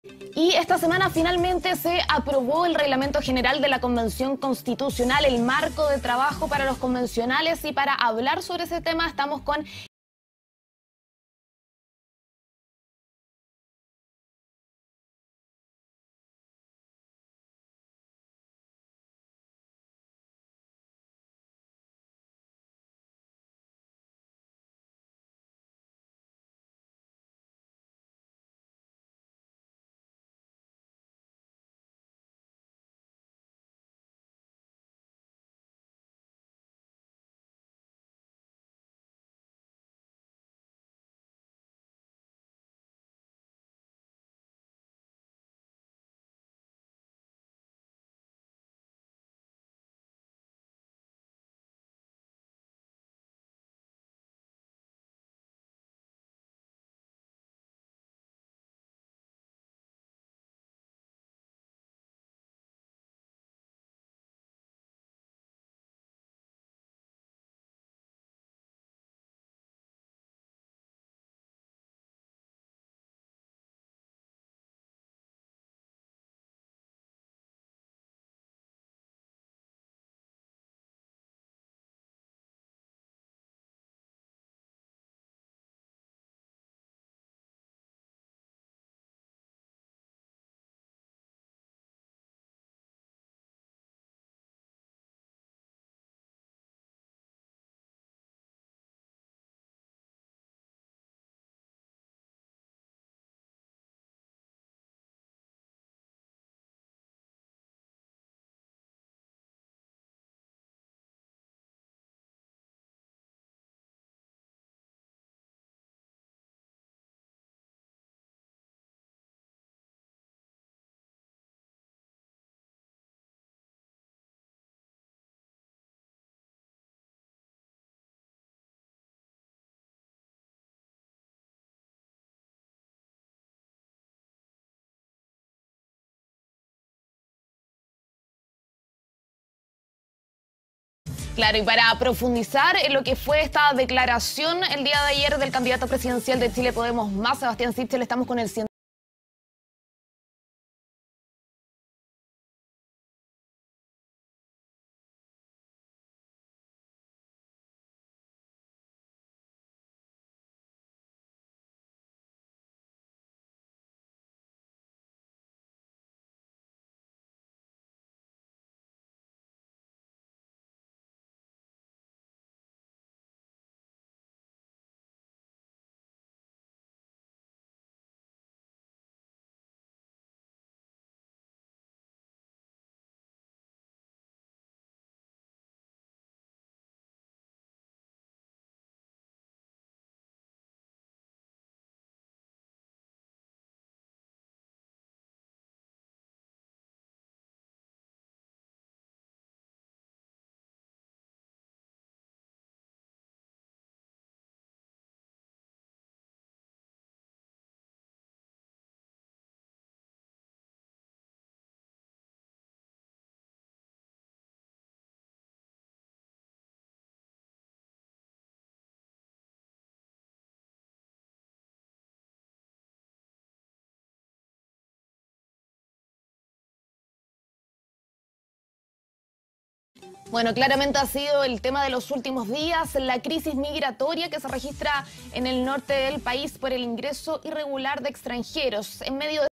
Y esta semana finalmente se aprobó el Reglamento General de la Convención Constitucional, el marco de trabajo para los convencionales, y para hablar sobre ese tema estamos con Claro, y para profundizar en lo que fue esta declaración el día de ayer del candidato presidencial de Chile Podemos Más, Sebastián Sichel, estamos con el científico. Bueno, claramente ha sido el tema de los últimos días, la crisis migratoria que se registra en el norte del país por el ingreso irregular de extranjeros. En medio de